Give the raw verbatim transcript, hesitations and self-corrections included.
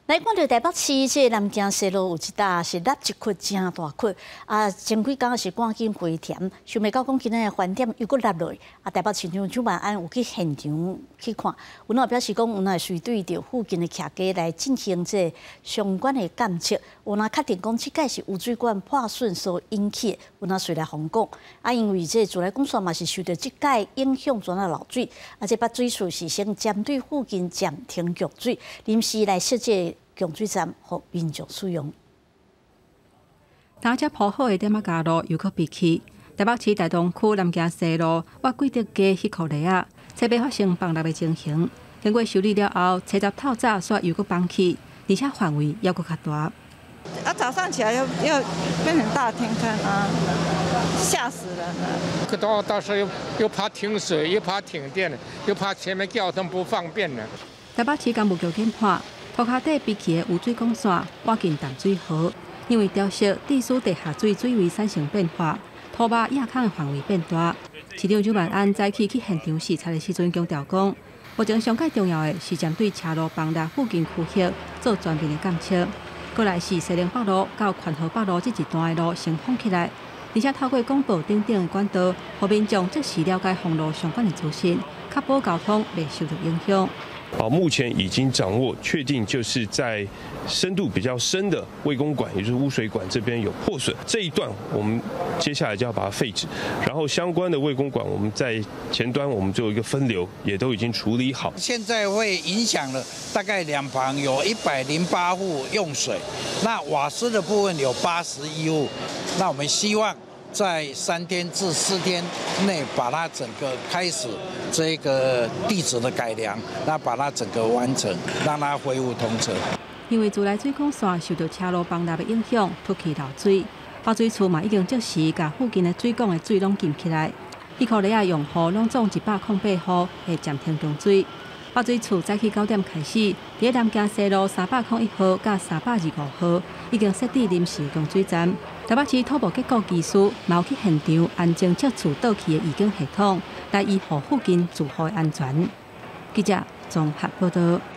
来看到台北市这南京西路有一搭是落一窟真大窟，啊，前几工是赶紧回填，想袂到讲今仔饭店又搁落落，啊，台北市长蒋万安有去现场去看，有哪表示讲有哪随对着附近的徛家来进行这相关的监测，有哪确定讲即届是污水管破损所引起的，有哪随来防讲，啊，因为这自来公司嘛是受到即届影响转啊漏水，啊，这把水处是先针对附近暂停供水，临时来设置。供水站予民众使用。 大家铺好的点仔街路又搁闭起，台北市大同区南京西路挖几条街迄块泥啊，车被发生崩落的情形。经过修理了后，车闸透早煞又搁崩起，而且范围也搁较大。 啊，早上起来要要变成大天坑啊，吓死人了！ 可到到时候又又怕停水，又怕停电，又怕前面交通不方便了。 台北市干部局检判。涂骹底闭起的污水管线挖进淡水河，因为潮湿致使地下水水位产生变化，土坝压坑的范围变大。市长蒋万安早起去现场视察的时阵强调讲，目前上界重要的是针对车路崩塌附近区域做全面的监测，过来是西宁北路到宽和北路这一段的路先封起来，而且透过广播等等的管道，让民众即时了解封路相关的资讯，确保交通袂受到影响。 好，目前已经掌握，确定就是在深度比较深的卫工管，也就是污水管这边有破损，这一段我们接下来就要把它废止，然后相关的卫工管我们在前端我们就有一个分流，也都已经处理好。 现在会影响了大概两旁有一百零八户用水，那瓦斯的部分有八十一户，那我们希望在三天至四天内把它整个开始这个地质的改良，那把它整个完成，让它恢复通车。 因为自来水管线受到车路崩塌的影响，突起漏水，发水处嘛已经即时把附近的水管的水拢禁起来。迄块泥仔用户拢总一百零八户会暂停供水。发水处早起九点开始，伫南京西路三百零一号甲三百二十五号已经设置临时供水站。台北市土木结构技师嘛有去现场安装测处倒去的预警系统，来维护附近住户的安全。记者综合报道。